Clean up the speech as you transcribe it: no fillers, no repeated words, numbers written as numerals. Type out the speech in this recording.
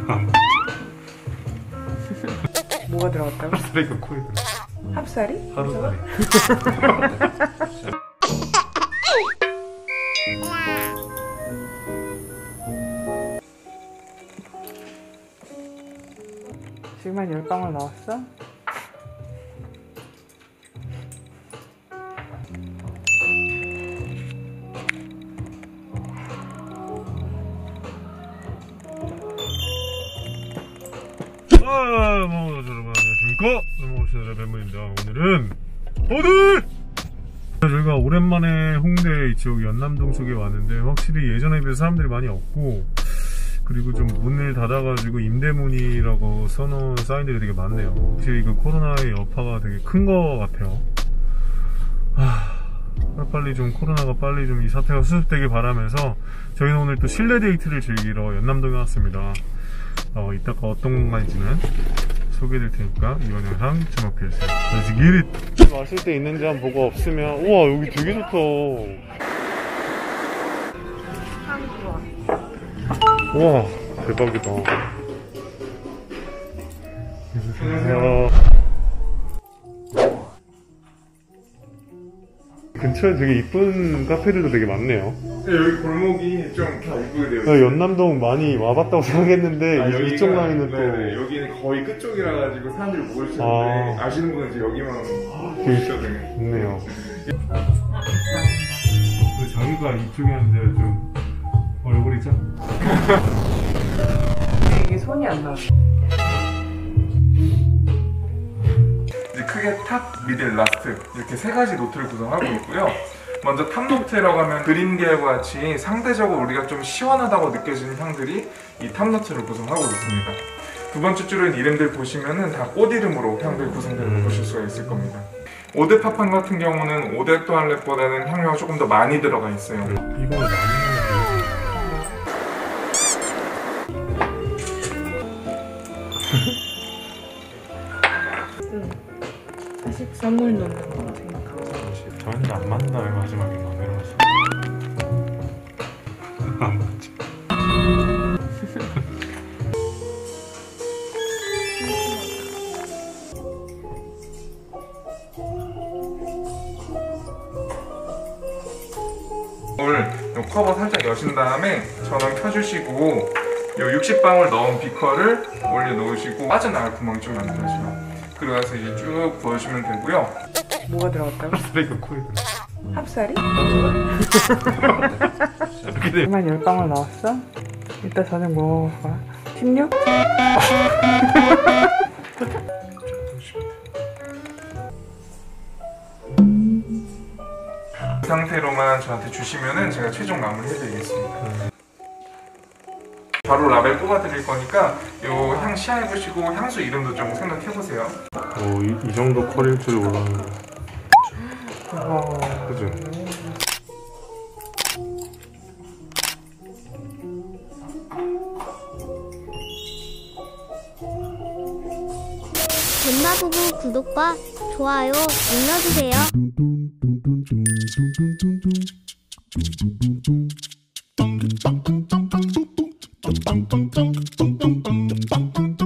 뭐가 들어갔다고? 합사리가 코에 들어. 합사리? 하루살이. 지금 한 10방울 나왔어? 여러분 안녕하십니까? 넘어오시는 멤버입니다. 오늘 저희가 오랜만에 홍대 지역 연남동 쪽에 왔는데 확실히 예전에 비해서 사람들이 많이 없고, 그리고 좀 문을 닫아가지고 임대문이라고 써놓은 사인들이 되게 많네요. 확실히 그 코로나의 여파가 되게 큰 거 같아요. 빨리 좀 코로나가 빨리 좀 이 사태가 수습되길 바라면서 저희는 오늘 또 실내 데이트를 즐기러 연남동에 왔습니다. 이따가 어떤 공간인지는 소개해드릴 테니까 이번 영상 주목해주세요. Let's get it! 마실 때 있는지 한번 보고 없으면, 우와 여기 되게 좋다. 향 좋아. 우와 대박이다. 안녕하세요. 근처에 되게 이쁜 카페들도 되게 많네요. 네, 여기 골목이 좀 다 이쁘게 되어 있어요. 연남동 많이 와봤다고 생각했는데 이쪽 라인은 또 여기는 거의 끝쪽이라 가지고 사람들이 모르시는데 아시는 분은 이제 여기만 보시거든요. 좋네요. 자기가 이쪽이었는데 좀 얼굴이 작아. 이게 손이 안 나와. 이제 크게 탑, 미들, 라스트 이렇게 세 가지 노트를 구성하고 있고요. 먼저 탑 노트라고 하면 그린 계열과 같이 상대적으로 우리가 좀 시원하다고 느껴지는 향들이 이 탑 노트를 구성하고 있습니다. 두 번째 줄은 이름들 보시면은 다 꽃 이름으로 향들 구성되는 걸 보실 수가 있을 겁니다. 오데 파판 같은 경우는 오데 또알렛보다는 향료가 조금 더 많이 들어가 있어요. 이거 많이 사실 선물 넣는 거라 생각하고. 저희는 안 맞는다 왜 마지막에 막 내려왔어. 안 맞지. 오늘 요 커버 살짝 여신 다음에 전원 켜주시고 요 60방울 넣은 비커를 올려놓으시고 빠져나갈 구멍 좀 만들어주세요. 그리고 나서 이제 쭉 부어주시면 되고요. 뭐가 들어갔다고? 합사리가 코에 들어. 합사리? 이렇게 돼. 지금 한 10방울 나왔어? 이따 저녁 뭐 먹을 거야? 16? 이 상태로만 저한테 주시면은 제가 최종 마무리 해드리겠습니다. 바로 라벨 뽑아드릴 거니까 요 향 시향해보시고 향수 이름도 좀 생각해보세요. 이 정도 커릴 줄 몰랐는데. 그죠? 덴마부부 구독과 좋아요 눌러주세요.